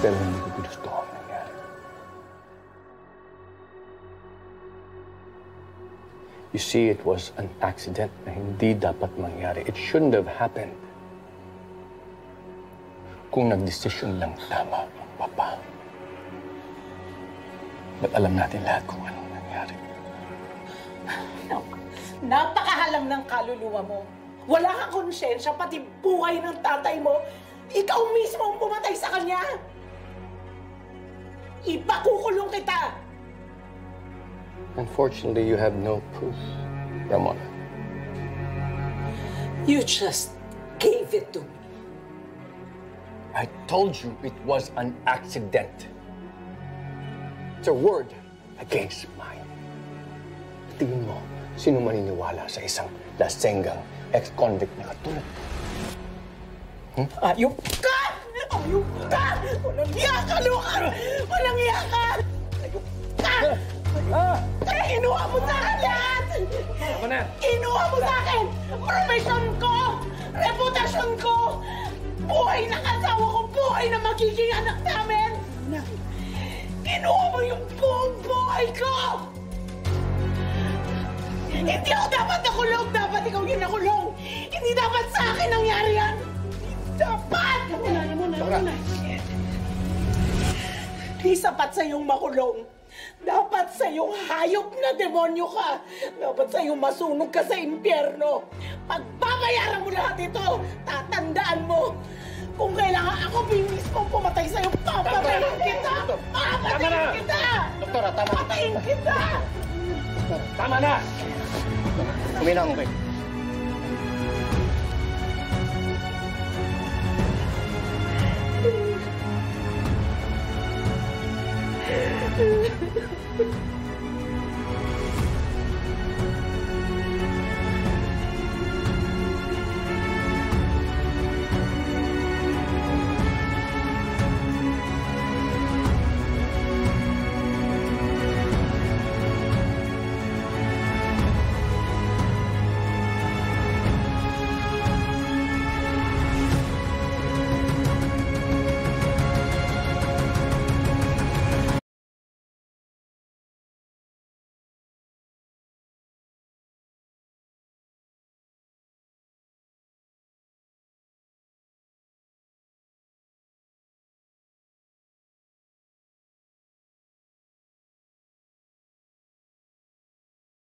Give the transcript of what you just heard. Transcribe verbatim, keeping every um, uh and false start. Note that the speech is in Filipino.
Pero hindi ko ginusto ang nangyari. You see, it was an accident na hindi dapat mangyari. It shouldn't have happened. Kung nagdesisyon lang tama ang papa. Ba't alam natin lahat kung anong nangyari? Napakahalang ng kaluluwa mo. Wala kang konsyensya, pati buhay ng tatay mo. Ikaw mismo ang pumatay sa kanya. Ipakukulong kita! Unfortunately, you have no proof, Ramona. You just gave it to me. I told you it was an accident. It's a word against mine. Tingin mo, sino maniniwala sa isang lasenggang ex-convict na katulad? Hmm? Ayup ka! Ayup ka! Walang iya ka, Lucan! Walang iya ka! Ayup ka! Ah! Kaya kinuha mo sa akin lahat! Ako na! Kinuha mo sa akin! Profesyon ko! Reputasyon ko! Buhay ng asawa ko! Buhay na magiging anak namin! Kinuha mo yung buong buhay ko! Hindi ako dapat nakulong! Dapat ikaw yung nakulong! Hindi dapat sa akin nangyari yan! Hindi dapat! Muna, muna, muna! Hindi sapat sa iyong makulong. Dapat sa iyong hayop na demonyo ka. Dapat sa iyong masunog ka sa impyerno. Pagbabayaran mo lahat ito, tatandaan mo. Kung kailangan ako mismo pumatay sa iyo, papatayin kita! Papatayin kita! Doktora, tama na. Patayin kita! Tama na! Kuminang, okay. Thank you.